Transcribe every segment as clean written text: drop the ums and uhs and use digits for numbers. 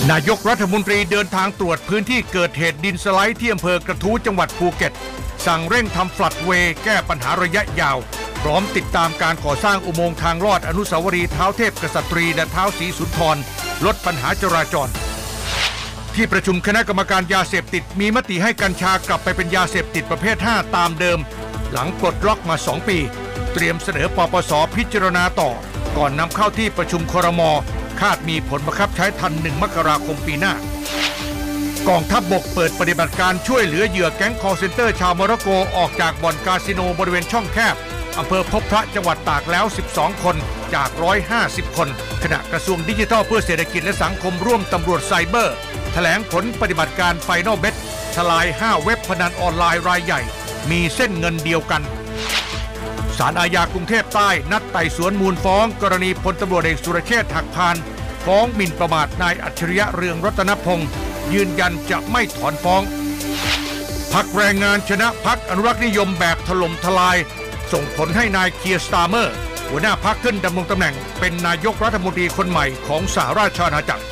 นายกรัฐมนตรีเดินทางตรวจพื้นที่เกิดเหตุดินสไลด์ที่อำเภอกระทู้จังหวัดภูเก็ตสั่งเร่งทำฟลัดเวย์แก้ปัญหาระยะยาวพร้อมติดตามการก่อสร้างอุโมงค์ทางลอดอนุสาวรีย์ท้าวเทพกษัตรีและท้าวศรีสุนทรลดปัญหาจราจรที่ประชุมคณะกรรมการยาเสพติดมีมติให้กัญชากลับไปเป็นยาเสพติดประเภท 5 ตามเดิมหลังปลดล็อกมา 2 ปีเตรียมเสนอปปส.พิจารณาต่อก่อนนำเข้าที่ประชุมครม.คาดมีผลบังคับใช้ทัน 1 มกราคมปีหน้ากองทัพบกเปิดปฏิบัติการช่วยเหลือเหยื่อแก๊งคอลเซ็นเตอร์ชาวโมร็อกโกออกจากบ่อนคาสิโนบริเวณช่องแคบอำเภอพบพระจังหวัดตากแล้ว 12 คนจาก 150 คนขณะกระทรวงดิจิทัลเพื่อเศรษฐกิจและสังคมร่วมตำรวจไซเบอร์แถลงผลปฏิบัติการไฟนอลเบ็ดทลาย 5 เว็บพนันออนไลน์รายใหญ่มีเส้นเงินเดียวกันศาลอาญากรุงเทพใต้นัดไต่สวนมูลฟ้องกรณีพลตำรวจเอกสุรเชษฐ์หักพานฟ้องหมิ่นประมาทนายอัจฉริยะเรืองรัตนพงศ์ยืนยันจะไม่ถอนฟ้องพรรคแรงงานชนะพรรคอนุรักษ์นิยมแบบถล่มทลายส่งผลให้นายเคียร์สตาร์เมอร์หัวหน้าพรรคขึ้นดำรงตำแหน่งเป็นนายกรัฐมนตรีคนใหม่ของสหราชอาณาจักร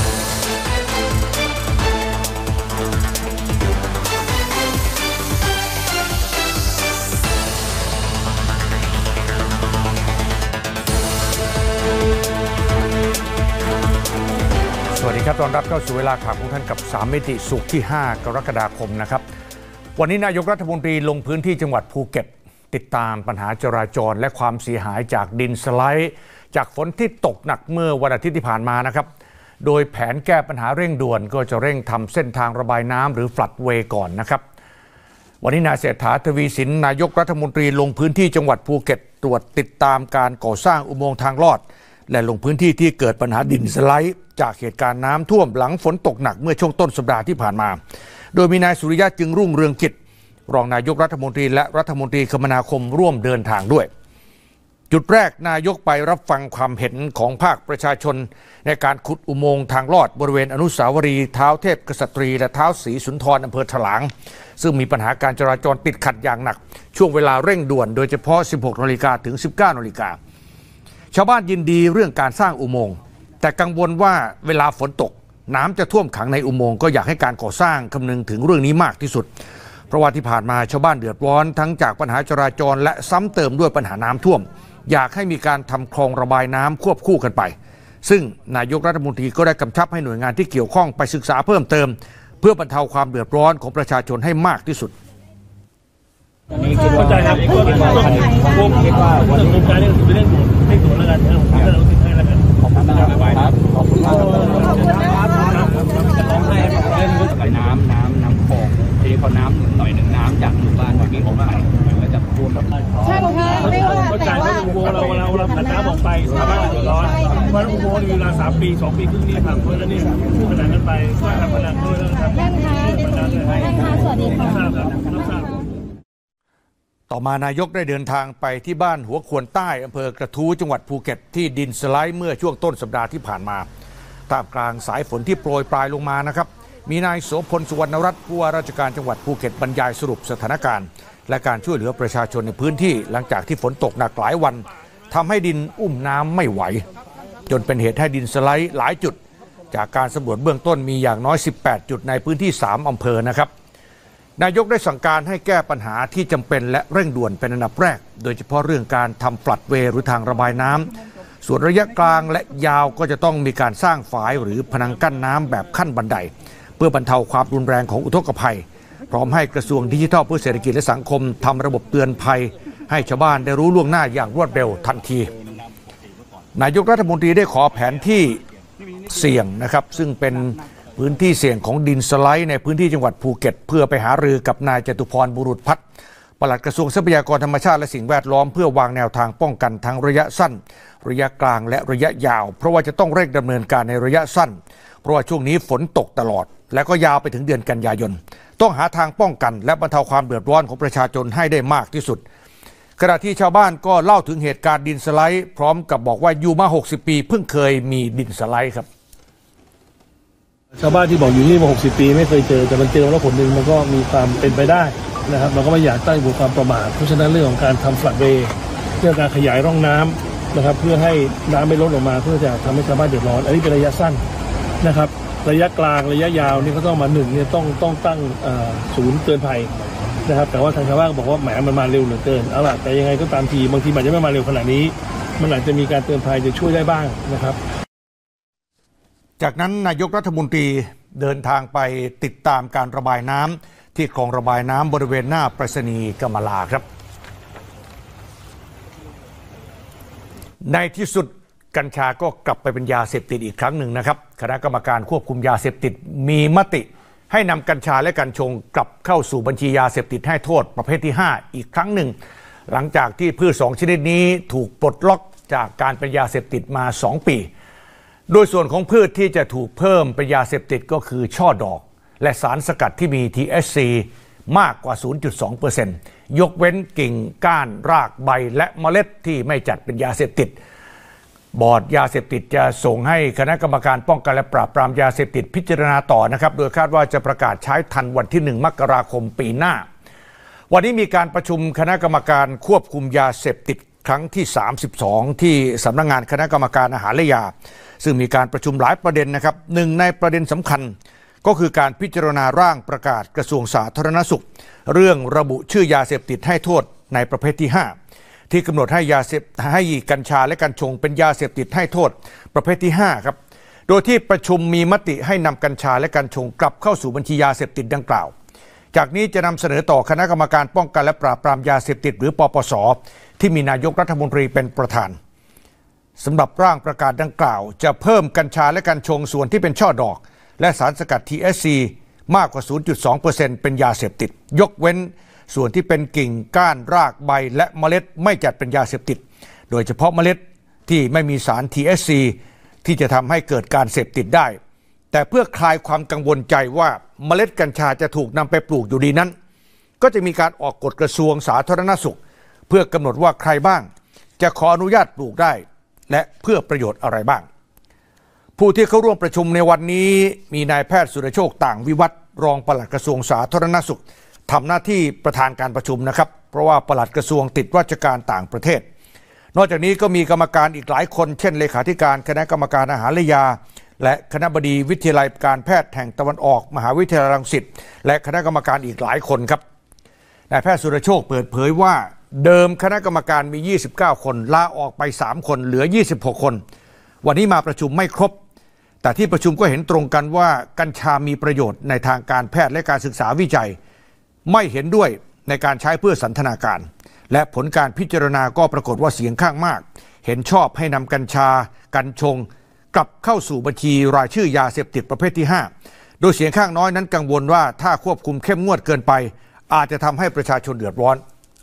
สวัสดีครับตอนรับเข้าสู่เวลาข่าวของท่านกับ3มิติศุกร์ที่5กรกฎาคมนะครับวันนี้นายกรัฐมนตรีลงพื้นที่จังหวัดภูเก็ตติดตามปัญหาจราจรและความเสียหายจากดินสไลด์จากฝนที่ตกหนักเมื่อวันอาทิตย์ที่ผ่านมานะครับโดยแผนแก้ปัญหาเร่งด่วนก็จะเร่งทำเส้นทางระบายน้ำหรือฟลัดเวย์ก่อนนะครับวันนี้นายเศรษฐาทวีสินนายกรัฐมนตรีลงพื้นที่จังหวัดภูเก็ตตรวจติดตามการก่อสร้างอุโมงค์ทางลอดและลงพื้นที่ที่เกิดปัญหาดินสไลด์จากเหตุการณ์น้ำท่วมหลังฝนตกหนักเมื่อช่วงต้นสัปดาห์ที่ผ่านมาโดยมีนายสุริยะจึงรุ่งเรืองกิจรองนายกรัฐมนตรีและรัฐมนตรีคมนาคมร่วมเดินทางด้วยจุดแรกนายกไปรับฟังความเห็นของภาคประชาชนในการขุดอุโมงค์ทางลอดบริเวณอนุสาวรีย์ท้าวเทพกษัตรีและท้าวศรีสุนทรอำเภอถลางซึ่งมีปัญหาการจราจรติดขัดอย่างหนักช่วงเวลาเร่งด่วนโดยเฉพาะ 16 นาฬิกาถึง 19 นาฬิกาชาวบ้านยินดีเรื่องการสร้างอุโมงค์แต่กังวลว่าเวลาฝนตกน้ำจะท่วมขังในอุโมงค์ก็อยากให้การก่อสร้างคำนึงถึงเรื่องนี้มากที่สุดเพราะว่าที่ผ่านมาชาวบ้านเดือดร้อนทั้งจากปัญหาจราจรและซ้ำเติมด้วยปัญหาน้ำท่วมอยากให้มีการทำคลองระบายน้ำควบคู่กันไปซึ่งนายกรัฐมนตรีก็ได้กำชับให้หน่วยงานที่เกี่ยวข้องไปศึกษาเพิ่มเติมเพื่อบรรเทาความเดือดร้อนของประชาชนให้มากที่สุดนี่คิดว่าครับผมคิดว่าวันนี้การเรื่องเป็นเรื่องด่วนไม่ด่วนแล้วกันเราติดให้แล้วกันขอบคุณครับขอบคุณมากจะร้องไห้เรื่องระบายน้ำคลองทีพอน้ำหน่อยหนึ่งน้ำจากหมู่บ้านวันนี้ออกไปมันก็จะท่วมครับใช่ค่ะไม่ว่าแต่ว่าอุโมงค์เราผันน้ำออกไปชาวบ้านเดือดร้อนเพราะอุโมงค์มีเวลา3 ปี 2 ปีครึ่งนี่ทำเพราะฉะนั้นนี่พูดขนาดนั้นไปว่าทำขนาดนั้นเลยนะครับท่านคะสวัสดีค่ะต่อมานายกได้เดินทางไปที่บ้านหัวขวนใต้อำเภอกระทู้จังหวัดภูเก็ตที่ดินสไลด์เมื่อช่วงต้นสัปดาห์ที่ผ่านมาท่ามกลางสายฝนที่โปรยปลายลงมานะครับมีนายโสพลสุวรรณรัตน์ผู้ว่าราชการจังหวัดภูเก็ตบรรยายสรุปสถานการณ์และการช่วยเหลือประชาชนในพื้นที่หลังจากที่ฝนตกหนักหลายวันทำให้ดินอุ้มน้ำไม่ไหวจนเป็นเหตุให้ดินสไลด์หลายจุดจากการสำรวจเบื้องต้นมีอย่างน้อย18 จุดในพื้นที่3 อำเภอนะครับนายกได้สั่งการให้แก้ปัญหาที่จำเป็นและเร่งด่วนเป็นอันดับแรกโดยเฉพาะเรื่องการทำฟลัดเวย์หรือทางระบายน้ำส่วนระยะกลางและยาวก็จะต้องมีการสร้างฝายหรือพนังกั้นน้ำแบบขั้นบันไดเพื่อบรรเทาความรุนแรงของอุทกภัยพร้อมให้กระทรวงดิจิทัลเพื่อเศรษฐกิจและสังคมทำระบบเตือนภัยให้ชาวบ้านได้รู้ล่วงหน้าอย่างรวดเร็วทันทีนายกรัฐมนตรีได้ขอแผนที่เสี่ยงนะครับซึ่งเป็นพื้นที่เสี่ยงของดินสไลด์ในพื้นที่จังหวัดภูเก็ตเพื่อไปหารือกับนายจตุพรบุรุษพัฒน์ปลัดกระทรวงทรัพยากรธรรมชาติและสิ่งแวดล้อมเพื่อวางแนวทางป้องกันทั้งระยะสั้นระยะกลางและระยะยาวเพราะว่าจะต้องเร่งดำเนินการในระยะสั้นเพราะว่าช่วงนี้ฝนตกตลอดและก็ยาวไปถึงเดือนกันยายนต้องหาทางป้องกันและบรรเทาความเดือดร้อนของประชาชนให้ได้มากที่สุดขณะที่ชาวบ้านก็เล่าถึงเหตุการณ์ดินสไลด์พร้อมกับบอกว่าอยู่มา60 ปีเพิ่งเคยมีดินสไลด์ครับชาวบ้านที่บอกอยู่นี่มา60 ปีไม่เคยเจอแต่มันเจอแล้วผลหนึ่งมันก็มีความเป็นไปได้นะครับเราก็ไม่อยากตั้งอยู่บนความประมาทเพราะฉะนั้นเรื่องของการทำฟลัดเวย์เรื่องการขยายร่องน้ำนะครับเพื่อให้น้ำไม่ล้นออกมาเพื่อจะทำให้ชาวบ้านเดือดร้อนอันนี้เป็นระยะสั้นนะครับระยะกลางระยะยาวนี่ก็ต้องมา1เนี่ยต้องตั้งศูนย์เตือนภัยนะครับแต่ว่าทางชาวบ้านบอกว่าแหมมันมาเร็วเหลือเกินเอาล่ะแต่ยังไงก็ตามทีบางทีมันจะไม่มาเร็วขนาดนี้มันอาจจะมีการเตือนภัยจะช่วยได้บ้างนะครับจากนั้นนายกรัฐมนตรีเดินทางไปติดตามการระบายน้ำที่คลองระบายน้ำบริเวณหน้าไปรษณีย์กำมะลาครับในที่สุดกัญชาก็กลับไปเป็นยาเสพติดอีกครั้งหนึ่งนะครับคณะกรรมการควบคุมยาเสพติดมีมติให้นำกัญชาและกัญชงกลับเข้าสู่บัญชียาเสพติดให้โทษประเภทที่5อีกครั้งหนึ่งหลังจากที่พืช2ชนิดนี้ถูกปลดล็อกจากการเป็นยาเสพติดมา2ปีโดยส่วนของพืชที่จะถูกเพิ่มเป็นยาเสพติดก็คือช่อดอกและสารสกัดที่มี THC มากกว่า 0.2% ยกเว้นกิ่งก้านรากใบและเมล็ดที่ไม่จัดเป็นยาเสพติดบอร์ดยาเสพติดจะส่งให้คณะกรรมการป้องกันและปราบปรามยาเสพติดพิจารณาต่อนะครับโดยคาดว่าจะประกาศใช้ทันวันที่1 มกราคมปีหน้าวันนี้มีการประชุมคณะกรรมการควบคุมยาเสพติดครั้งที่32ที่สำนักงานคณะกรรมการอาหารและยาซึ่งมีการประชุมหลายประเด็นนะครับหนึ่งในประเด็นสำคัญก็คือการพิจารณาร่างประกาศกระทรวงสาธารณสุขเรื่องระบุชื่อยาเสพติดให้โทษในประเภทที่5ที่กำหนดให้กัญชาและกัญชงเป็นยาเสพติดให้โทษประเภทที่5ครับโดยที่ประชุมมีมติให้นำกัญชาและกัญชงกลับเข้าสู่บัญชียาเสพติดดังกล่าวจากนี้จะนำเสนอต่อคณะกรรมการป้องกันและปราบปรามยาเสพติดหรือปปส.ที่มีนายกรัฐมนตรีเป็นประธานสำหรับร่างประกาศดังกล่าวจะเพิ่มกัญชาและกัญชงส่วนที่เป็นช่อดอกและสารสกัด THC มากกว่า 0.2% เป็นยาเสพติดยกเว้นส่วนที่เป็นกิ่งก้านรากใบและเมล็ดไม่จัดเป็นยาเสพติดโดยเฉพาะเมล็ดที่ไม่มีสาร THC ที่จะทำให้เกิดการเสพติดได้แต่เพื่อคลายความกังวลใจว่าเมล็ดกัญชาจะถูกนำไปปลูกอยู่ดีนั้นก็จะมีการออกกฎกระทรวงสาธารณสุขเพื่อกำหนดว่าใครบ้างจะขออนุญาตปลูกได้และเพื่อประโยชน์อะไรบ้างผู้ที่เข้าร่วมประชุมในวันนี้มีนายแพทย์สุรโชคต่างวิวัฒน์รองปลัดกระทรวงสาธารณสุขทำหน้าที่ประธานการประชุมนะครับเพราะว่าปลัดกระทรวงติดราชการต่างประเทศนอกจากนี้ก็มีกรรมการอีกหลายคนเช่นเลขาธิการคณะกรรมการอาหารและยาและคณบดีวิทยาลัยการแพทย์แห่งตะวันออกมหาวิทยาลัยรังสิตและคณะกรรมการอีกหลายคนครับนายแพทย์สุรโชคเปิดเผยว่าเดิมคณะกรรมการมี29คนลาออกไป3คนเหลือ26คนวันนี้มาประชุมไม่ครบแต่ที่ประชุมก็เห็นตรงกันว่ากัญชามีประโยชน์ในทางการแพทย์และการศึกษาวิจัยไม่เห็นด้วยในการใช้เพื่อสันทนาการและผลการพิจารณาก็ปรากฏว่าเสียงข้างมากเห็นชอบให้นำกัญชากัญชงกลับเข้าสู่บัญชีรายชื่อยาเสพติดประเภทที่5โดยเสียงข้างน้อยนั้นกังวลว่าถ้าควบคุมเข้มงวดเกินไปอาจจะทำให้ประชาชนเดือดร้อน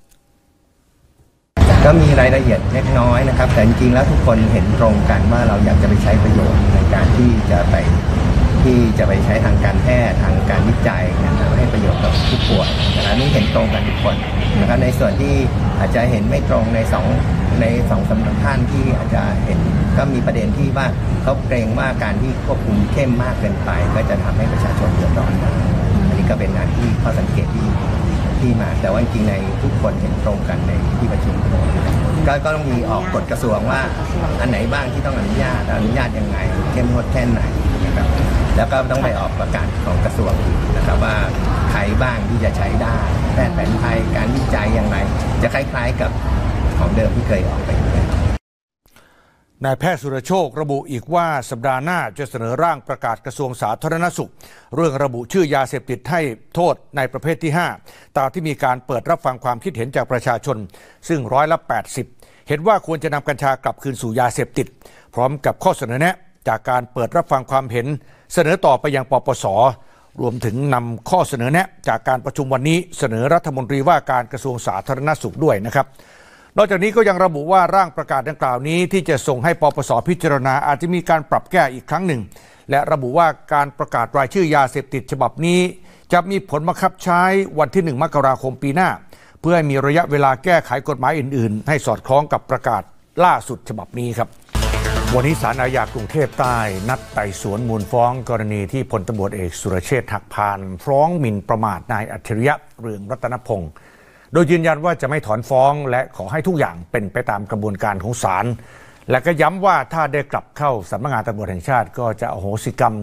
ก็มีรายละเอียดเล็กน้อยนะครับแต่จริงๆแล้วทุกคนเห็นตรงกันว่าเราอยากจะไปใช้ประโยชน์ในการที่จะไปใช้ทางการแพทย์ทางการวิจัยนะครับให้ประโยชน์กับผู้ป่วยนะครับนี่เห็นตรงกันทุกคนนะครับในส่วนที่อาจจะเห็นไม่ตรงในสองสำนักท่านที่อาจจะเห็นก็มีประเด็นที่ว่าเขาเกรงว่าการที่ควบคุมเข้มมากเกินไปก็จะทำให้ประชาชนเดือดร้อนได้อันนี้ก็เป็นงานที่ข้อสังเกตที่มาแต่ว่าจริงๆในทุกคนเห็นตรงกันในที่ประชุมก็ต้องมีออกกฎกระทรวงว่าอันไหนบ้างที่ต้องอนุญาตยังไงเข้มงวดแค่ไหนนะครับแล้วก็ต้องไปออกประกาศของกระทรวงนะครับว่าใครบ้างที่จะใช้ได้แพทย์แผนไทยการวิจัยอย่างไรจะคล้ายๆกับของเดิมที่เคยออกไปนายแพทย์สุรโชคระบุอีกว่าสัปดาห์หน้าจะเสนอร่างประกาศกระทรวงสาธารณสุขเรื่องระบุชื่อยาเสพติดให้โทษในประเภทที่5ตามที่มีการเปิดรับฟังความคิดเห็นจากประชาชนซึ่ง80%เห็นว่าควรจะนำกัญชากลับคืนสู่ยาเสพติดพร้อมกับข้อเสนอแนะจากการเปิดรับฟังความเห็นเสนอต่อไปยังปปส.รวมถึงนำข้อเสนอแนะจากการประชุมวันนี้เสนอรัฐมนตรีว่าการกระทรวงสาธารณสุขด้วยนะครับนอกจากนี้ก็ยังระบุว่าร่างประกาศดังกล่าวนี้ที่จะส่งให้ปปส.พิจารณาอาจจะมีการปรับแก้อีกครั้งหนึ่งและระบุว่าการประกาศรายชื่อยาเสพติดฉบับนี้จะมีผลบังคับใช้วันที่1 มกราคมปีหน้าเพื่อให้มีระยะเวลาแก้ไขกฎหมายอื่นๆให้สอดคล้องกับประกาศล่าสุดฉบับนี้ครับวันนี้ศาลอาญากรุงเทพใต้นัดไต่สวนมูลฟ้องกรณีที่พลตำรวจเอกสุรเชษฐ์หักพานฟ้องหมิ่นประมาทนายอัจฉริยะเรืองรัตนพงศ์โดยยืนยันว่าจะไม่ถอนฟ้องและขอให้ทุกอย่างเป็นไปตามกระบวนการของศาลและก็ย้ำว่าถ้าได้กลับเข้าสำนักงานตำรวจแห่งชาติก็จะอโหสิกรรม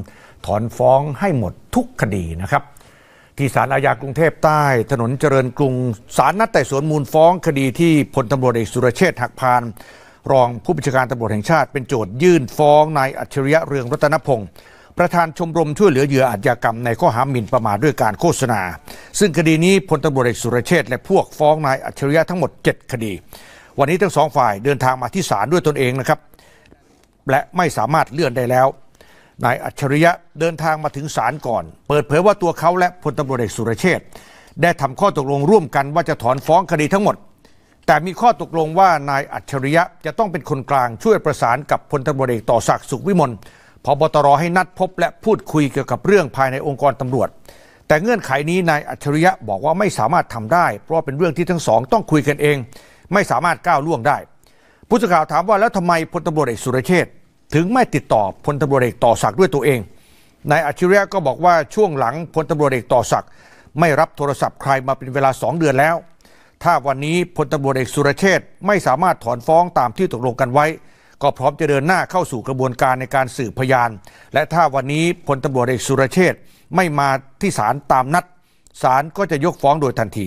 ถอนฟ้องให้หมดทุกคดีนะครับที่ศาลอาญากรุงเทพใต้ถนนเจริญกรุงศาลนัดไต่สวนมูลฟ้องคดีที่พลตำรวจเอกสุรเชษฐ์หักพานรองผู้บัญชาการตำรวจแห่งชาติเป็นโจทยื่นฟ้องนายอัจฉริยะเรืองรัตนพงศ์ประธานชมรมช่วยเหลือเหยื่ออาชญากรรมในข้อหาหมิ่นประมาทด้วยการโฆษณาซึ่งคดีนี้พลตำรวจเอกสุรเชษฐ์และพวกฟ้องนายอัจฉริยะทั้งหมด7คดีวันนี้ทั้งสองฝ่ายเดินทางมาที่ศาลด้วยตนเองนะครับและไม่สามารถเลื่อนได้แล้วนายอัจฉริยะเดินทางมาถึงศาลก่อนเปิดเผยว่าตัวเขาและพลตำรวจเอกสุรเชษฐ์ได้ทำข้อตกลงร่วมกันว่าจะถอนฟ้องคดีทั้งหมดแต่มีข้อตกลงว่านายอัจฉริยะจะต้องเป็นคนกลางช่วยประสานกับพลตำรวจเอกต่อศักดิ์สุขวิมลผบ.ตร.ให้นัดพบและพูดคุยเกี่ยวกับเรื่องภายในองค์กรตำรวจแต่เงื่อนไขนี้นายอัจฉริยะบอกว่าไม่สามารถทำได้เพราะเป็นเรื่องที่ทั้งสองต้องคุยกันเองไม่สามารถก้าวล่วงได้ผู้สื่อข่าวถามว่าแล้วทำไมพลตำรวจเอกสุรเชษฐ์ถึงไม่ติดต่อพลตำรวจเอกต่อศักดิ์ด้วยตัวเองนายอัจฉริยะก็บอกว่าช่วงหลังพลตำรวจเอกต่อศักดิ์ไม่รับโทรศัพท์ใครมาเป็นเวลา2 เดือนแล้วถ้าวันนี้พลตำรวจเอกสุรเชษฐ์ไม่สามารถถอนฟ้องตามที่ตกลงกันไว้ก็พร้อมจะเดินหน้าเข้าสู่กระบวนการในการสืบพยานและถ้าวันนี้พลตำรวจเอกสุรเชษฐ์ไม่มาที่ศาลตามนัดศาลก็จะยกฟ้องโดยทันที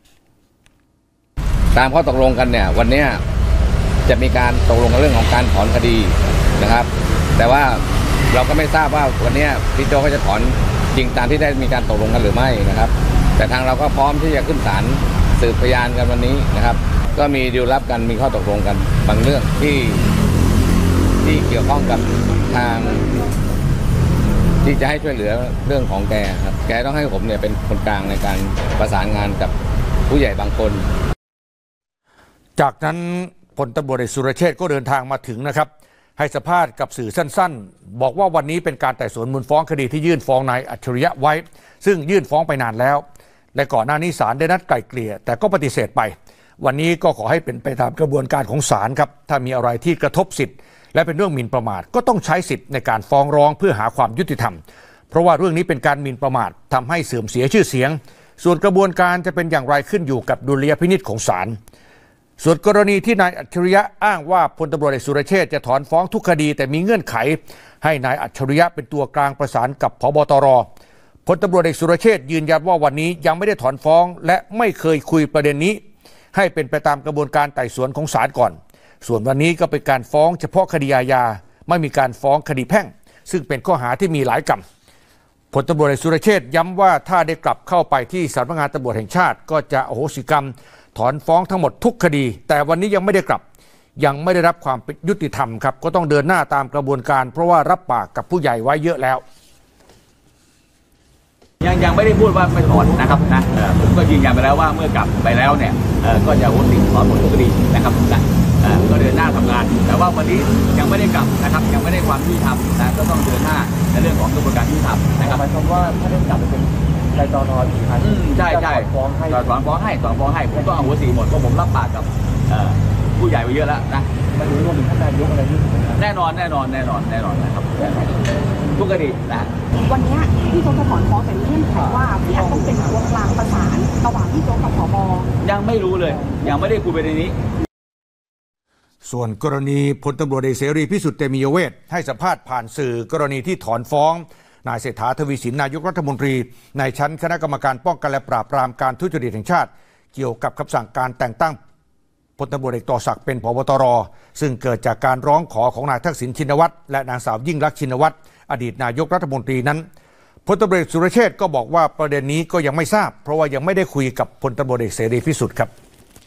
ตามข้อตกลงกันเนี่ยวันนี้จะมีการตกลงเรื่องของการถอนคดีนะครับแต่ว่าเราก็ไม่ทราบว่าวันนี้พี่โจเขาจะถอนจริงตามที่ได้มีการตกลงกันหรือไม่นะครับแต่ทางเราก็พร้อมที่จะขึ้นศาลสืบพยานกันวันนี้นะครับก็มีดีลลับกันมีข้อตกลงกันบางเรื่องที่เกี่ยวข้องกับทางที่จะให้ช่วยเหลือเรื่องของแกครับแกต้องให้ผมเนี่ยเป็นคนกลางในการประสานงานกับผู้ใหญ่บางคนจากนั้นพลตำรวจเอกสุรเชษฐ์ก็เดินทางมาถึงนะครับให้สัมภาษณ์กับสื่อสั้นๆบอกว่าวันนี้เป็นการไต่สวนมูลฟ้องคดีที่ยื่นฟ้องนายอัจฉริยะไว้ซึ่งยื่นฟ้องไปนานแล้วและก่อนหน้านี้ศาลได้นัดไกล่เกลี่ยแต่ก็ปฏิเสธไปวันนี้ก็ขอให้เป็นไปตามกระบวนการของศาลครับถ้ามีอะไรที่กระทบสิทธิ์และเป็นเรื่องหมิ่นประมาทก็ต้องใช้สิทธิ์ในการฟ้องร้องเพื่อหาความยุติธรรมเพราะว่าเรื่องนี้เป็นการหมิ่นประมาททำให้เสื่อมเสียชื่อเสียงส่วนกระบวนการจะเป็นอย่างไรขึ้นอยู่กับดุลยพินิจของศาลส่วนกรณีที่นายอัจฉริยะอ้างว่าพลตำรวจเอกสุรเชษฐ์จะถอนฟ้องทุกคดีแต่มีเงื่อนไขให้นายอัจฉริยะเป็นตัวกลางประสานกับผบ.ตร.พลตำรวจเอกสุรเชษฐ์ยืนยันว่าวันนี้ยังไม่ได้ถอนฟ้องและไม่เคยคุยประเด็นนี้ให้เป็นไปตามกระบวนการไต่สวนของศาลก่อนส่วนวันนี้ก็เป็นการฟ้องเฉพาะคดีอาญาไม่มีการฟ้องคดีแพ่งซึ่งเป็นข้อหาที่มีหลายกรรมพลตำรวจเอกสุรเชษฐ์ย้ำว่าถ้าได้กลับเข้าไปที่สำนักงานตำรวจแห่งชาติก็จะอโหสิกรรมถอนฟ้องทั้งหมดทุกคดีแต่วันนี้ยังไม่ได้กลับยังไม่ได้รับความยุติธรรมครับก็ต้องเดินหน้าตามกระบวนการเพราะว่ารับปากกับผู้ใหญ่ไว้เยอะแล้วยังไม่ได้พูดว่าไม่ถอนนะครับนะผมก็ยืนยันไปแล้วว่าเมื่อกลับไปแล้วเนี่ยก็จะวนติดถอนหมดทุกคดีนะครับนะก็เดินหน้าทำงานแต่ว่าวันนี้ยังไม่ได้กลับนะครับยังไม่ได้ความยุติธรรมนะก็ต้องเดินหน้าในเรื่องของกระบวนการยุติธรรมนะครับหมายความว่าถ้าได้กลับไปเป็นรายตอนอีกครั้งใช่ฟ้องให้ถอนฟ้องให้ผมต้องเอาหัวสีหมดเพราะผมรับปากกับผู้ใหญ่ไปเยอะแล้วนะมันรวมถึงท่านนายกอะไรนี่แน่นอนนะครับทุกคดีนะวันนี้พี่โจ๊กจะถอนฟ้องแต่เงื่อนไขว่าพี่อาจต้องเป็นตัวกลางประสานระหว่างพี่โจ๊กกับผบ. ยังไม่รู้เลยยังไม่ได้คุยประเด็นนี้ส่วนกรณีพลตำรวจเอกเสรีพิสุทธิ์เตมียเวทให้สัมภาษณ์ผ่านสื่อกรณีที่ถอนฟ้องนายเศรษฐาทวีสินนายกรัฐมนตรีในชั้นคณะกรรมการป้องกันและปราบปรามการทุจริตแห่งชาติเกี่ยวกับคำสั่งการแต่งตั้งพลตำรวจเอกต่อศักดิ์เป็นผบ.ตร.ซึ่งเกิดจากการร้องขอของนายทักษิณชินวัตรและนางสาวยิ่งลักษณ์ชินวัตรอดีตนายกรัฐมนตรีนั้นพลตำรวจเอกสุรเชษฐ์ก็บอกว่าประเด็นนี้ก็ยังไม่ทราบเพราะว่ายังไม่ได้คุยกับพลตำรวจเอกเสรีพิสุทธิ์ครับ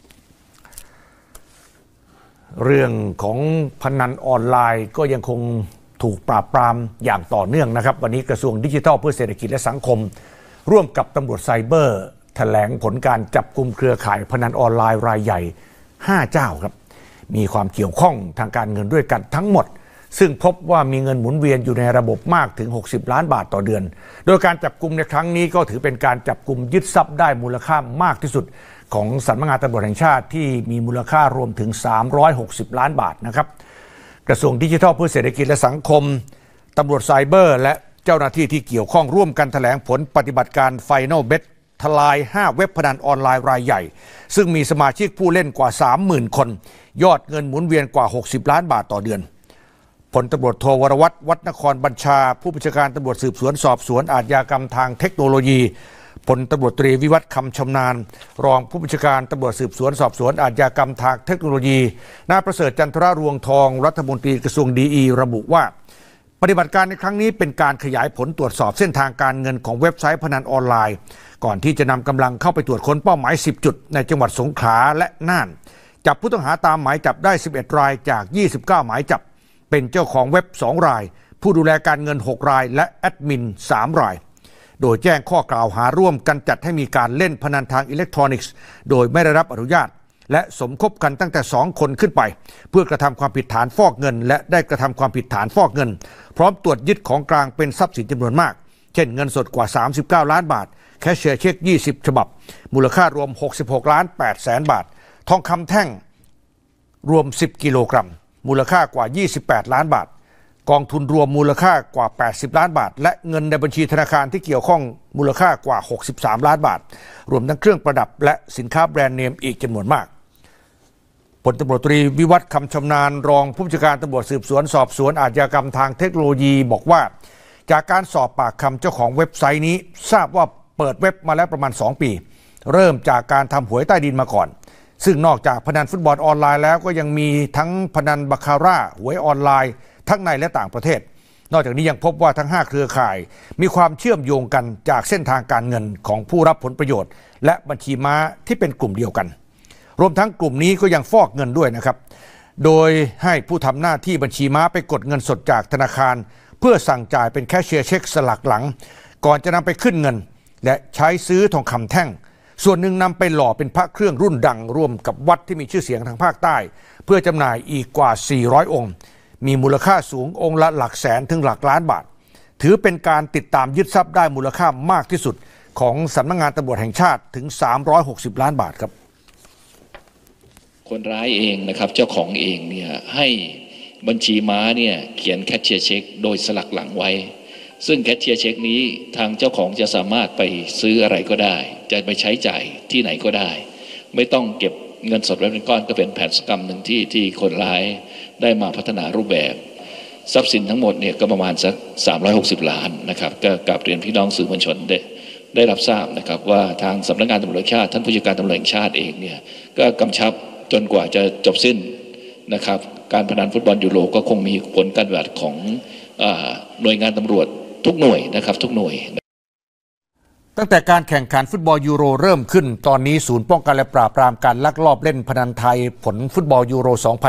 เรื่องของพนันออนไลน์ก็ยังคงถูกปราบปรามอย่างต่อเนื่องนะครับวันนี้กระทรวงดิจิทัลเพื่อเศรษฐกิจและสังคมร่วมกับตำรวจไซเบอร์แถลงผลการจับกุมเครือข่ายพนันออนไลน์รายใหญ่5เจ้าครับมีความเกี่ยวข้องทางการเงินด้วยกันทั้งหมดซึ่งพบว่ามีเงินหมุนเวียนอยู่ในระบบมากถึง60ล้านบาทต่อเดือนโดยการจับกุมในครั้งนี้ก็ถือเป็นการจับกุมยึดทรัพย์ได้มูลค่ามากที่สุดของสำนักงานตำรวจแห่งชาติที่มีมูลค่ารวมถึง360ล้านบาทนะครับกระทรวงดิจิทัลเพื่อเศรษฐกิจและสังคมตำรวจไซเบอร์และเจ้าหน้าที่ที่เกี่ยวข้องร่วมกันแถลงผลปฏิบัติการ Final Bet ทลาย5เว็บพนันออนไลน์รายใหญ่ซึ่งมีสมาชิกผู้เล่นกว่า 30,000 คนยอดเงินหมุนเวียนกว่า60ล้านบาทต่อเดือนพลตำรวจโทวรวัฒน์ วัฒนครบัญชาผู้บัญชาการตำรวจสืบสวนสอบสวนอาชญากรรมทางเทคโนโลยีพลตำรวจตรีวิวัฒน์ คำชำนาญรองผู้บัญชาการตำรวจสืบสวนสอบสวนอาชญากรรมทางเทคโนโลยีนายประเสริฐ จันทรรวงทองรัฐมนตรีกระทรวงดีระบุว่าปฏิบัติการในครั้งนี้เป็นการขยายผลตรวจสอบเส้นทางการเงินของเว็บไซต์พนันออนไลน์ก่อนที่จะนำกำลังเข้าไปตรวจค้นเป้าหมาย10จุดในจังหวัดสงขลาและน่านจับผู้ต้องหาตามหมายจับได้11รายจาก29หมายจับเป็นเจ้าของเว็บ2รายผู้ดูแลการเงิน6รายและแอดมิน3รายโดยแจ้งข้อกล่าวหาร่วมกันจัดให้มีการเล่นพนันทางอิเล็กทรอนิกส์โดยไม่ได้รับอนุญาตและสมคบกันตั้งแต่2คนขึ้นไปเพื่อกระทำความผิดฐานฟอกเงินและได้กระทำความผิดฐานฟอกเงินพร้อมตรวจยึดของกลางเป็นทรัพย์สินจำนวนมากเช่นเงินสดกว่า39ล้านบาทแคชเชียร์เช็ค20ฉบับมูลค่ารวม66ล้าน8แสนบาททองคำแท่งรวม10กิโลกรัมมูลค่ากว่า28ล้านบาทกองทุนรวมมูลค่ากว่า80ล้านบาทและเงินในบัญชีธนาคารที่เกี่ยวข้องมูลค่ากว่า63ล้านบาทรวมทั้งเครื่องประดับและสินค้าแบรนด์เนมอีกจำนวนมากพลตำรวจตรีวิวัฒน์ คำชำนาญรองผู้บัญชาการตำรวจสืบสวนสอบสวนอาชญากรรมทางเทคโนโลยีบอกว่าจากการสอบปากคำเจ้าของเว็บไซต์นี้ทราบว่าเปิดเว็บมาแล้วประมาณ2ปีเริ่มจากการทำหวยใต้ดินมาก่อนซึ่งนอกจากพนันฟุตบอลออนไลน์แล้วก็ยังมีทั้งพนันบาคาร่าหวยออนไลน์ทั้งในและต่างประเทศนอกจากนี้ยังพบว่าทั้ง5เครือข่ายมีความเชื่อมโยงกันจากเส้นทางการเงินของผู้รับผลประโยชน์และบัญชีม้าที่เป็นกลุ่มเดียวกันรวมทั้งกลุ่มนี้ก็ยังฟอกเงินด้วยนะครับโดยให้ผู้ทำหน้าที่บัญชีม้าไปกดเงินสดจากธนาคารเพื่อสั่งจ่ายเป็นแคชเชียร์เช็คสลักหลังก่อนจะนำไปขึ้นเงินและใช้ซื้อทองคำแท่งส่วนหนึ่งนำไปหล่อเป็นพระเครื่องรุ่นดังร่วมกับวัดที่มีชื่อเสียงทางภาคใต้เพื่อจำหน่ายอีกกว่า400องค์มีมูลค่าสูงองค์ละหลักแสนถึงหลักล้านบาทถือเป็นการติดตามยึดทรัพย์ได้มูลค่ามากที่สุดของสำนักงานตำรวจแห่งชาติถึง360ล้านบาทครับคนร้ายเองนะครับเจ้าของเองเนี่ยให้บัญชีม้าเนี่ยเขียนแคชเชียร์เช็คโดยสลักหลังไว้ซึ่งแคชเชียร์เช็คนี้ทางเจ้าของจะสามารถไปซื้ออะไรก็ได้จะไปใช้จ่ายที่ไหนก็ได้ไม่ต้องเก็บเงินสดไว้เป็นก้อนก็เป็นแผนกรรมหนึ่งที่คนร้ายได้มาพัฒนารูปแบบทรัพย์สินทั้งหมดเนี่ยก็ประมาณสัก360ล้านนะครับก็กราบเรียนพี่น้องสื่อมวลชนได้รับทราบนะครับว่าทางสำนักงานตำรวจแห่งชาติท่านผู้จัดการตำรวจแห่งชาติเองเนี่ยก็กำชับจนกว่าจะจบสิ้นนะครับการพนันฟุตบอลยูโรก็คงมีผลการปฏิบัติของหน่วยงานตำรวจทุกหน่วยนะครับทุกหน่วยตั้งแต่การแข่งขันฟุตบอลยูโรเริ่มขึ้นตอนนี้ศูนย์ป้องกันและปราบปรามการลักลอบเล่นพนันไทยผลฟุตบอลยูโร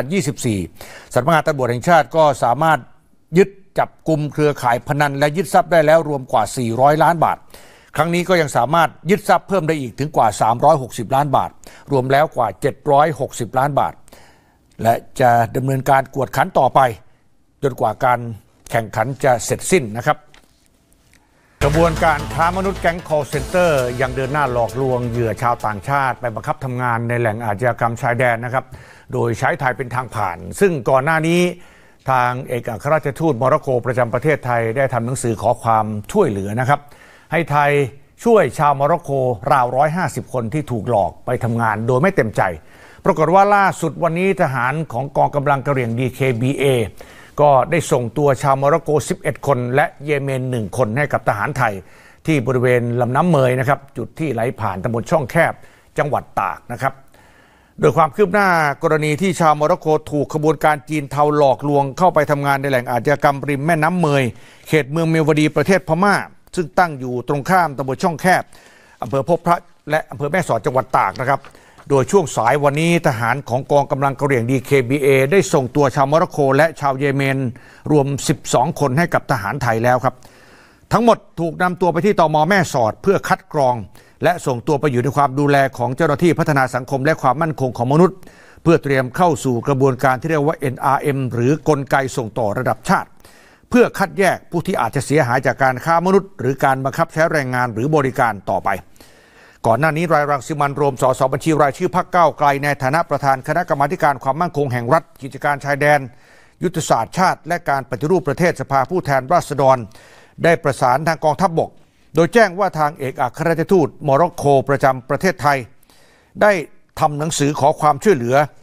2024 สำนักงานตำรวจแห่งชาติก็สามารถยึดจับกุมเครือข่ายพนันและยึดทรัพย์ได้แล้วรวมกว่า400ล้านบาทครั้งนี้ก็ยังสามารถยึดทรัพย์เพิ่มได้อีกถึงกว่า360ล้านบาทรวมแล้วกว่า760ล้านบาทและจะดำเนินการกวดขันต่อไปจนกว่าการแข่งขันจะเสร็จสิ้นนะครับกระบวนการค้ามนุษย์แก๊ง call center ยังเดินหน้าหลอกลวงเหยื่อชาวต่างชาติไปบังคับทำงานในแหล่งอาชญากรรมชายแดนนะครับโดยใช้ไทยเป็นทางผ่านซึ่งก่อนหน้านี้ทางเอกอัครราชทูตโมร็อกโกประจำประเทศไทยได้ทำหนังสือขอความช่วยเหลือนะครับให้ไทยช่วยชาวโมร็อกโกราว150คนที่ถูกหลอกไปทำงานโดยไม่เต็มใจปรากฏว่าล่าสุดวันนี้ทหารของกองกำลังกะเหรี่ยง DKBA ก็ได้ส่งตัวชาวโมร็อกโก11คนและเยเมน1คนให้กับทหารไทยที่บริเวณลำน้ำเมยนะครับจุดที่ไหลผ่านตำบลช่องแคบจังหวัดตากนะครับโดยความคืบหน้ากรณีที่ชาวโมร็อกโกถูกขบวนการจีนเทาหลอกลวงเข้าไปทำงานในแหล่งอาชญากรรมริมแม่น้ำเมยเขตเมืองเมวดีประเทศพม่าซึ่งตั้งอยู่ตรงข้ามตำบลช่องแคบอำเภอพบพระและอำเภอแม่สอดจังหวัดตากนะครับโดยช่วงสายวันนี้ทหารของกองกำลังกะเหรี่ยง DKBA ได้ส่งตัวชาวโมร็อกโกและชาวเยเมนรวม12คนให้กับทหารไทยแล้วครับทั้งหมดถูกนำตัวไปที่ตม.แม่สอดเพื่อคัดกรองและส่งตัวไปอยู่ในความดูแลของเจ้าหน้าที่พัฒนาสังคมและความมั่นคงของมนุษย์เพื่อเตรียมเข้าสู่กระบวนการที่เรียกว่า NRM หรือกลไกส่งต่อระดับชาติเพื่อคัดแยกผู้ที่อาจจะเสียหายจากการค้ามนุษย์หรือการบังคับใช้แรงงานหรือบริการต่อไปก่อนหน้านี้รายรังสิมันต์โรม สสบัญชีรายชื่อพรรคก้าวไกลในฐานะประธานคณะกรรมาธิการความมั่นคงแห่งรัฐกิจการชายแดนยุทธศาสตร์ชาติและการปฏิรูปประเทศสภาผู้แทนราษฎรได้ประสานทางกองทัพบกโดยแจ้งว่าทางเอกอัครราชทูตโมร็อกโกประจำประเทศไทยได้ทำหนังสือขอความช่วยเหลือ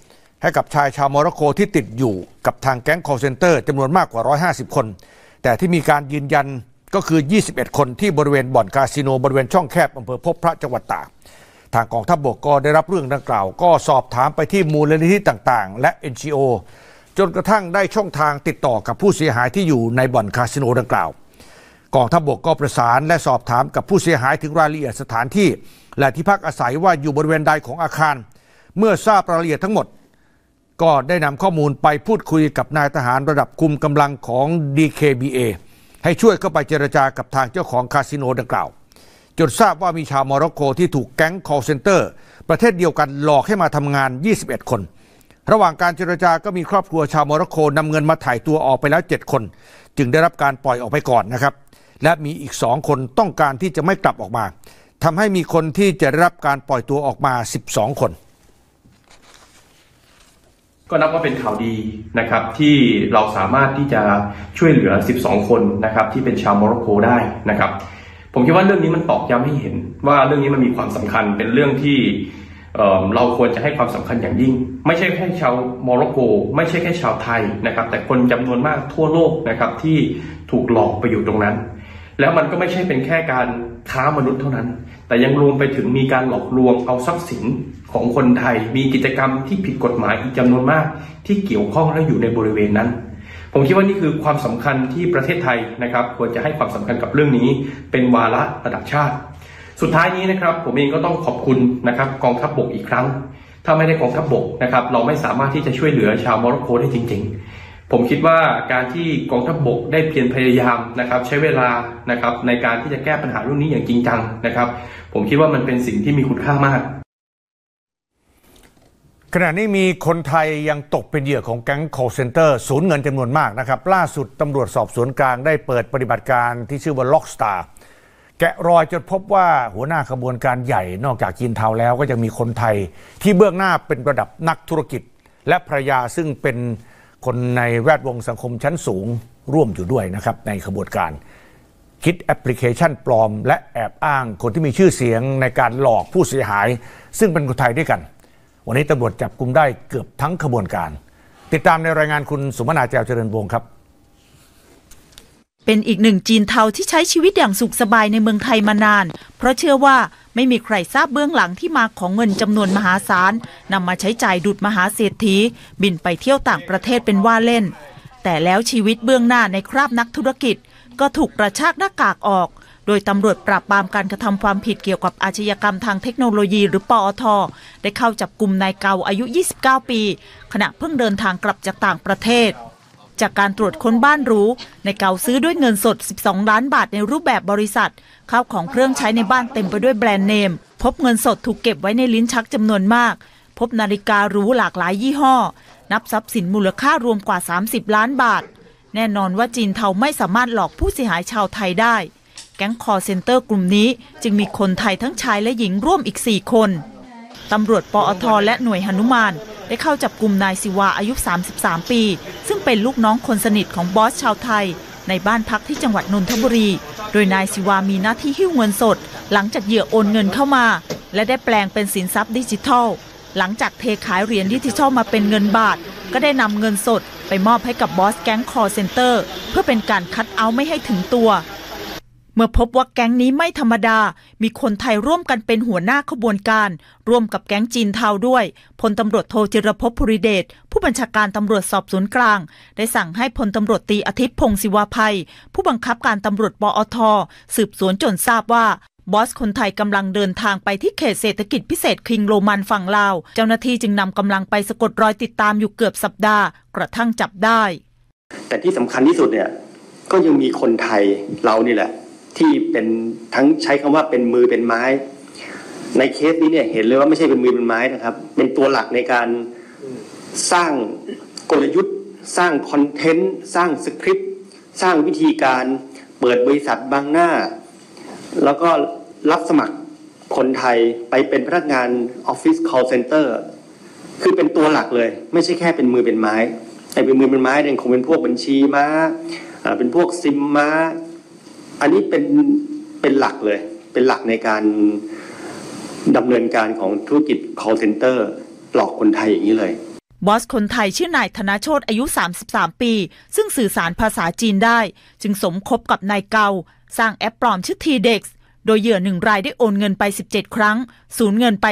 ให้กับชายชาวโมร็อกโกที่ติดอยู่กับทางแก๊ง call center จำนวนมากกว่า150 คนแต่ที่มีการยืนยันก็คือ21 คนที่บริเวณบ่อนคาสิโนบริเวณช่องแคบอำเภอพบพระจังหวัดตากทางกองทัพบกก็ได้รับเรื่องดังกล่าวก็สอบถามไปที่มูลนิธิต่างๆและ NGO จนกระทั่งได้ช่องทางติดต่อกับผู้เสียหายที่อยู่ในบ่อนคาสิโนดังกล่าวกองทัพบกก็ประสานและสอบถามกับผู้เสียหายถึงรายละเอียดสถานที่และที่พักอาศัยว่าอยู่บริเวณใดของอาคารเมื่อทราบรายละเอียดทั้งหมดก็ได้นำข้อมูลไปพูดคุยกับนายทหารระดับคุมกำลังของ DKBA ให้ช่วยเข้าไปเจรจากับทางเจ้าของคาสิโนดังกล่าวจนทราบว่ามีชาวโมร็อกโกที่ถูกแก๊ง call center ประเทศเดียวกันหลอกให้มาทำงาน21 คนระหว่างการเจรจาก็มีครอบครัวชาวโมร็อกโกนำเงินมาถ่ายตัวออกไปแล้ว7 คนจึงได้รับการปล่อยออกไปก่อนนะครับและมีอีก2 คนต้องการที่จะไม่กลับออกมาทำให้มีคนที่จะได้รับการปล่อยตัวออกมา12 คนก็นับว่าเป็นข่าวดีนะครับที่เราสามารถที่จะช่วยเหลือ12 คนนะครับที่เป็นชาวโมร็อกโกได้นะครับผมคิดว่าเรื่องนี้มันตอกย้ำให้เห็นว่าเรื่องนี้มันมีความสำคัญเป็นเรื่องที่เราควรจะให้ความสำคัญอย่างยิ่งไม่ใช่แค่ชาวโมร็อกโกไม่ใช่แค่ชาวไทยนะครับแต่คนจำนวนมากทั่วโลกนะครับที่ถูกหลอกไปอยู่ตรงนั้นแล้วมันก็ไม่ใช่เป็นแค่การค้ามนุษย์เท่านั้นแต่ยังรวมไปถึงมีการหลอกลวงเอาทรัพย์สินของคนไทยมีกิจกรรมที่ผิดกฎหมายอีกจำนวนมากที่เกี่ยวข้องและอยู่ในบริเวณนั้นผมคิดว่านี่คือความสำคัญที่ประเทศไทยนะครับควรจะให้ความสำคัญกับเรื่องนี้เป็นวาระระดับชาติสุดท้ายนี้นะครับผมเองก็ต้องขอบคุณนะครับกองทัพบกอีกครั้งถ้าไม่ได้กองทัพบกนะครับเราไม่สามารถที่จะช่วยเหลือชาวโมร็อกโกได้จริงๆผมคิดว่าการที่กองทัพบกได้เพียรพยายามนะครับใช้เวลานะครับในการที่จะแก้ปัญหาเรื่องนี้อย่างจริงจังนะครับผมคิดว่ามันเป็นสิ่งที่มีคุณค่ามากขณะนี้มีคนไทยยังตกเป็นเหยื่อของแก๊ง call center สูญเงินจำนวนมากนะครับล่าสุดตำรวจสอบสวนกลางได้เปิดปฏิบัติการที่ชื่อว่า Lockstar แกะรอยจนพบว่าหัวหน้าขบวนการใหญ่นอกจากจีนเทาแล้วก็ยังมีคนไทยที่เบื้องหน้าเป็นระดับนักธุรกิจและภรรยาซึ่งเป็นคนในแวดวงสังคมชั้นสูงร่วมอยู่ด้วยนะครับในขบวนการคิดแอปพลิเคชันปลอมและแอบอ้างคนที่มีชื่อเสียงในการหลอกผู้เสียหายซึ่งเป็นคนไทยด้วยกันวันนี้ตำรวจจับกุมได้เกือบทั้งขบวนการติดตามในรายงานคุณสุมนาแจวเจริญวงศ์ครับเป็นอีกหนึ่งจีนเทาที่ใช้ชีวิตอย่างสุขสบายในเมืองไทยมานานเพราะเชื่อว่าไม่มีใครทราบเบื้องหลังที่มาของเงินจำนวนมหาศาลนำมาใช้จ่ายดุจมหาเศรษฐีบินไปเที่ยวต่างประเทศเป็นว่าเล่นแต่แล้วชีวิตเบื้องหน้าในคราบนักธุรกิจก็ถูกกระชากหน้ากากออกโดยตำรวจปราบปรามการกระทำความผิดเกี่ยวกับอาชญากรรมทางเทคโนโลยีหรือปอท.ได้เข้าจับกุมนายเกาอายุ29 ปีขณะเพิ่งเดินทางกลับจากต่างประเทศจากการตรวจค้นบ้านหรูนายเกาซื้อด้วยเงินสด12 ล้านบาทในรูปแบบบริษัทข้าวของเครื่องใช้ในบ้านเต็มไปด้วยแบรนด์เนมพบเงินสดถูกเก็บไว้ในลิ้นชักจำนวนมากพบนาฬิกาหรูหลากหลายยี่ห้อนับทรัพย์สินมูลค่ารวมกว่า30 ล้านบาทแน่นอนว่าจีนเทาไม่สามารถหลอกผู้เสียหายชาวไทยได้แก๊ง call center กลุ่มนี้จึงมีคนไทยทั้งชายและหญิงร่วมอีก4 คนตำรวจปอท.และหน่วยหนุมานได้เข้าจับกุมนายศิวาอายุ33 ปีซึ่งเป็นลูกน้องคนสนิทของบอสชาวไทยในบ้านพักที่จังหวัดนนทบุรีโดยนายศิวามีหน้าที่หิ้วเงินสดหลังจากเหยื่อโอนเงินเข้ามาและได้แปลงเป็นสินทรัพย์ดิจิทัลหลังจากเทขายเหรียญดิจิทัลมาเป็นเงินบาทก็ได้นำเงินสดไปมอบให้กับบอสแก๊ง call center เพื่อเป็นการคัดเอาท์ไม่ให้ถึงตัวเมื่อพบว่าแก๊งนี้ไม่ธรรมดามีคนไทยร่วมกันเป็นหัวหน้าขบวนการร่วมกับแก๊งจีนเทาด้วยพลตำรวจโทจิรภพ ภูริเดชผู้บัญชาการตำรวจสอบสวนกลางได้สั่งให้พลตำรวจตรีอาทิตย์พงศ์ศิวาภัยผู้บังคับการตำรวจปอท.สืบสวนจนทราบว่าบอสคนไทยกำลังเดินทางไปที่เขตเศรษฐกิจพิเศษคิงโรมันฝั่งลาวเจ้าหน้าที่จึงนำกำลังไปสะกดรอยติดตามอยู่เกือบสัปดาห์กระทั่งจับได้แต่ที่สำคัญที่สุดเนี่ยก็ยังมีคนไทยเรานี่แหละที่เป็นทั้งใช้คำว่าเป็นมือเป็นไม้ในเคสนี้เนี่ยเห็นเลยว่าไม่ใช่เป็นมือเป็นไม้นะครับเป็นตัวหลักในการสร้างกลยุทธ์สร้างคอนเทนต์สร้างสคริปต์สร้างวิธีการเปิดบริษัทบังหน้าแล้วก็รับสมัครคนไทยไปเป็นพนักงานออฟฟิศ call center คือเป็นตัวหลักเลยไม่ใช่แค่เป็นมือเป็นไม้แต่เป็นมือเป็นไม้เนี่ยคงเป็นพวกบัญชีม้าเป็นพวกซิมม้าอันนี้เป็นหลักเลยเป็นหลักในการดำเนินการของธุรกิจ call center หลอกคนไทยอย่างนี้เลยบอสคนไทยชื่อนายธนโชติอายุ33ปีซึ่งสื่อสารภาษาจีนได้จึงสมคบกับนายเกาสร้างแอปปลอมชื่อ T-Dex โดยเหยื่อ1รายได้โอนเงินไป17ครั้งสูญเงินไป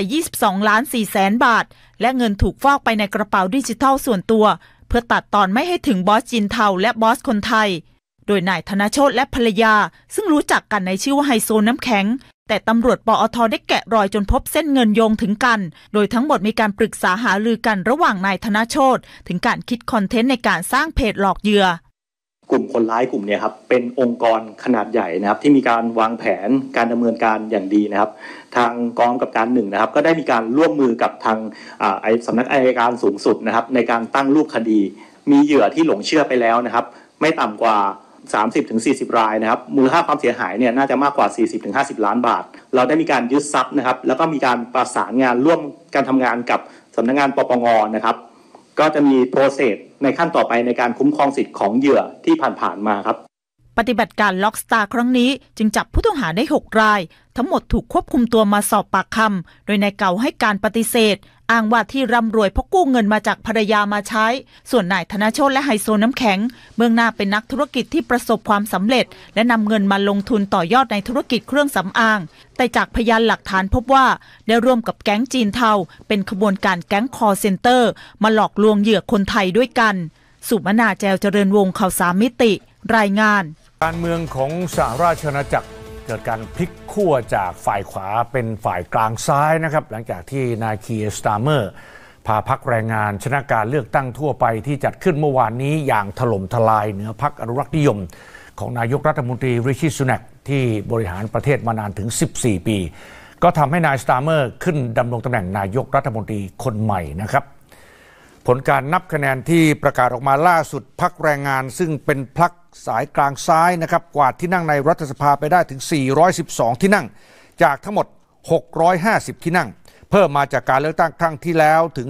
22.4 ล้านบาทและเงินถูกฟอกไปในกระเป๋าดิจิทัลส่วนตัวเพื่อตัดตอนไม่ให้ถึงบอสจีนเทาและบอสคนไทยโดยนายธนโชติและภรรยาซึ่งรู้จักกันในชื่อว่าไฮโซน้ำแข็งแต่ตำรวจปอท.ได้แกะรอยจนพบเส้นเงินโยงถึงกันโดยทั้งหมดมีการปรึกษาหารือกันระหว่างนายธนโชติถึงการคิดคอนเทนต์ในการสร้างเพจหลอกเหยื่อกลุ่มคนร้ายกลุ่มนี้ครับเป็นองค์กรขนาดใหญ่นะครับที่มีการวางแผนการดำเนินการอย่างดีนะครับทางกองกำกับการ1นะครับก็ได้มีการร่วมมือกับทางสำนักอัยการสูงสุดนะครับในการตั้งรูปคดีมีเหยื่อที่หลงเชื่อไปแล้วนะครับไม่ต่ำกว่า30-40 รายนะครับมูลค่าความเสียหายเนี่ยน่าจะมากกว่า 40-50 ล้านบาทเราได้มีการยึดทรัพย์นะครับแล้วก็มีการประสานงานร่วมการทำงานกับสำนักงานปปงนะครับก็จะมีโปรเซสในขั้นต่อไปในการคุ้มครองสิทธิ์ของเหยื่อที่ผ่านมาครับปฏิบัติการล็อกสตาร์ครั้งนี้จึงจับผู้ต้องหาได้6รายทั้งหมดถูกควบคุมตัวมาสอบปากคำโดยนายเก่าให้การปฏิเสธอ้างว่าที่ร่ำรวยเพราะกู้เงินมาจากภรรยามาใช้ส่วนนายธนโชติและไฮโซน้ำแข็งเบื้องหน้าเป็นนักธุรกิจที่ประสบความสำเร็จและนำเงินมาลงทุนต่อยอดในธุรกิจเครื่องสำอางแต่จากพยานหลักฐานพบว่าได้ร่วมกับแก๊งจีนเทาเป็นขบวนการแก๊งคอลเซ็นเตอร์มาหลอกลวงเหยื่อคนไทยด้วยกันสุมนาแจวเจริญวงศ์ข่าวสามมิติรายงานการเมืองของสหราชอาณาจักรเกิดการพลิกขั้วจากฝ่ายขวาเป็นฝ่ายกลางซ้ายนะครับหลังจากที่นายคีร์สตาร์เมอร์พาพรรคแรงงานชนะการเลือกตั้งทั่วไปที่จัดขึ้นเมื่อวานนี้อย่างถล่มทลายเหนือพรรคอนุรักษ์นิยมของนายกรัฐมนตรีริชิ สุนักที่บริหารประเทศมานานถึง14ปีก็ทำให้นายสตาร์เมอร์ขึ้นดำรงตำแหน่งนายกรัฐมนตรีคนใหม่นะครับผลการนับคะแนนที่ประกาศออกมาล่าสุดพรรคแรงงานซึ่งเป็นพรรคสายกลางซ้ายนะครับกวาดที่นั่งในรัฐสภาไปได้ถึง412ที่นั่งจากทั้งหมด650ที่นั่งเพิ่มมาจากการเลือกตั้งครั้งที่แล้วถึง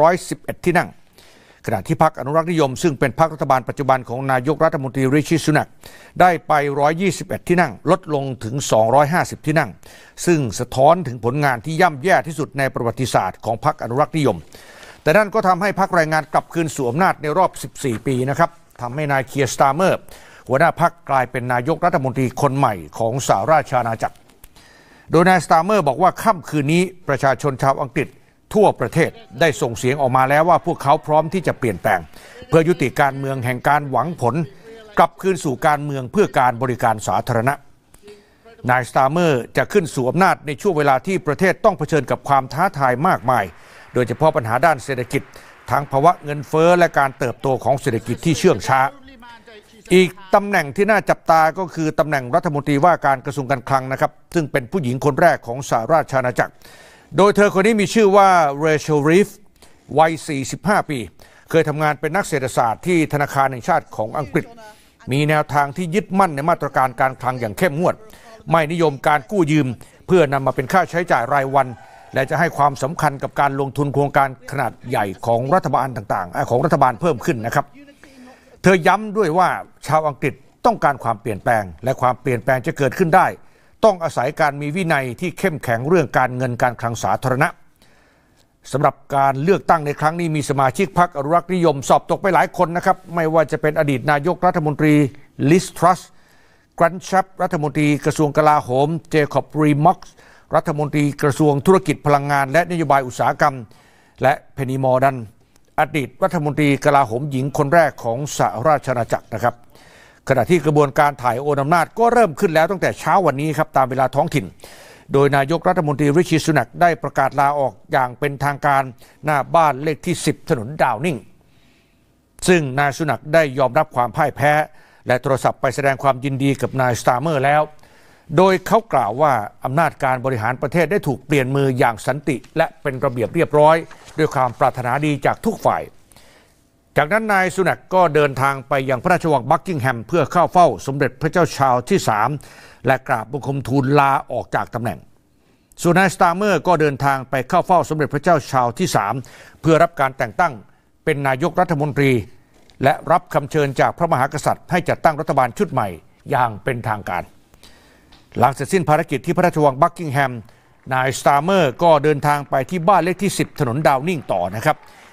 211ที่นั่งขณะที่พรรคอนุรักษ์นิยมซึ่งเป็นพรรครัฐบาลปัจจุบันของนายกรัฐมนตรีริชิ สุนักได้ไป121ที่นั่งลดลงถึง250ที่นั่งซึ่งสะท้อนถึงผลงานที่ย่ำแย่ที่สุดในประวัติศาสตร์ของพรรคอนุรักษ์นิยมแต่นั่นก็ทำให้พรรคแรงงานกลับคืนสู่อำนาจในรอบ14ปีนะครับทำให้นายคีร์สตาร์เมอร์หัวหน้าพรรคกลายเป็นนายกรัฐมนตรีคนใหม่ของสหราชอาณาจักรโดยนายสตาร์เมอร์บอกว่าค่ำคืนนี้ประชาชนชาวอังกฤษทั่วประเทศได้ส่งเสียงออกมาแล้วว่าพวกเขาพร้อมที่จะเปลี่ยนแปลงเพื่อยุติการเมืองแห่งการหวังผลกลับคืนสู่การเมืองเพื่อการบริการสาธารณะนายสตาร์เมอร์จะขึ้นสู่อำนาจในช่วงเวลาที่ประเทศต้องเผชิญกับความท้าทายมากมายโดยเฉพาะปัญหาด้านเศรษฐกิจทั้งภาวะเงินเฟ้อและการเติบโตของเศรษฐกิจที่เชื่องช้าอีกตำแหน่งที่น่าจับตาก็คือตำแหน่งรัฐมนตรีว่าการกระทรวงการคลังนะครับซึ่งเป็นผู้หญิงคนแรกของสหราชอาณาจักรโดยเธอคนนี้มีชื่อว่าเรเชล รีฟวัย45ปีเคยทำงานเป็นนักเศรษฐศาสตร์ที่ธนาคารแห่งชาติของอังกฤษมีแนวทางที่ยึดมั่นในมาตรการการคลังอย่างเข้มงวดไม่นิยมการกู้ยืมเพื่อนำมาเป็นค่าใช้จ่ายรายวันและจะให้ความสำคัญกับการลงทุนโครงการขนาดใหญ่ของรัฐบาลต่างๆของรัฐบาลเพิ่มขึ้นนะครับเธอย้ำด้วยว่าชาวอังกฤษต้องการความเปลี่ยนแปลงและความเปลี่ยนแปลงจะเกิดขึ้นได้ต้องอาศัยการมีวินัยที่เข้มแข็งเรื่องการเงินการคลังสาธารณะสำหรับการเลือกตั้งในครั้งนี้มีสมาชิกพรรคอนุรักษ์นิยมสอบตกไปหลายคนนะครับไม่ว่าจะเป็นอดีตนายกรัฐมนตรีลิส ทรัสกรันชัปรัฐมนตรีกระทรวงกลาโหมเจคอบรีม็อกซ์รัฐมนตรีกระทรวงธุรกิจพลังงานและนโยบายอุตสาหกรรมและเพนนีมอร์ดันอดีตรัฐมนตรีกลาโหมหญิงคนแรกของสหราชอาณาจักรนะครับขณะที่กระบวนการถ่ายโอนอำนาจก็เริ่มขึ้นแล้วตั้งแต่เช้าวันนี้ครับตามเวลาท้องถิ่นโดยนายกรัฐมนตรีริชิ สุนักได้ประกาศลาออกอย่างเป็นทางการหน้าบ้านเลขที่10ถนนดาวนิงซึ่งนายสุนักได้ยอมรับความพ่ายแพ้และโทรศัพท์ไปแสดงความยินดีกับนายสตาร์เมอร์แล้วโดยเขากล่าวว่าอำนาจการบริหารประเทศได้ถูกเปลี่ยนมืออย่างสันติและเป็นระเบียบเรียบร้อยด้วยความปรารถนาดีจากทุกฝ่ายจากนั้นนายสุนักก็เดินทางไปยังพระราชวังบักกิงแฮมเพื่อเข้าเฝ้าสมเด็จพระเจ้าชาร์ลส์ที่3และกราบบังคมทูลลาออกจากตำแหน่งส่วนนายสตาร์เมอร์ก็เดินทางไปเข้าเฝ้าสมเด็จพระเจ้าชาร์ลส์ที่3เพื่อรับการแต่งตั้งเป็นนายกรัฐมนตรีและรับคำเชิญจากพระมหากษัตริย์ให้จัดตั้งรัฐบาลชุดใหม่อย่างเป็นทางการหลังเสร็จสิ้นภารกิจที่พระราชวังบักกิงแฮมนายสตาร์เมอร์ก็เดินทางไปที่บ้านเลขที่10ถนนดาวนิงต่อนะครับ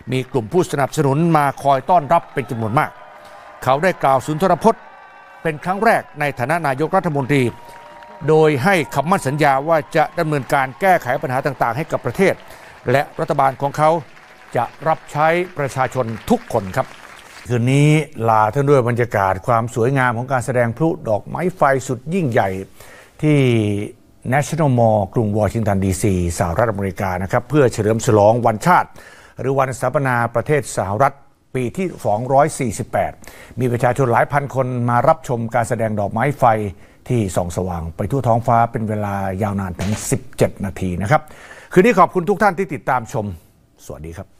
มีกลุ่มผู้สนับสนุนมาคอยต้อนรับเป็นจำนวนมากเขาได้กล่าวสุนทรพจน์เป็นครั้งแรกในฐานะนายกรัฐมนตรีโดยให้คำมั่นสัญญาว่าจะดำเนินการแก้ไขปัญหาต่างๆให้กับประเทศและรัฐบาลของเขาจะรับใช้ประชาชนทุกคนครับคืนนี้ลาท่านด้วยบรรยากาศความสวยงามของการแสดงพลุดอกไม้ไฟสุดยิ่งใหญ่ที่ National Mall กรุงวอชิงตันดีซีสหรัฐอเมริกานะครับเพื่อเฉลิมฉลองวันชาติหรือวันสถาปนาประเทศสหรัฐปีที่ 248 มีประชาชนหลายพันคนมารับชมการแสดงดอกไม้ไฟที่ส่องสว่างไปทั่วท้องฟ้าเป็นเวลายาวนานถึง17 นาทีนะครับคืนนี้ขอบคุณทุกท่านที่ติดตามชมสวัสดีครับ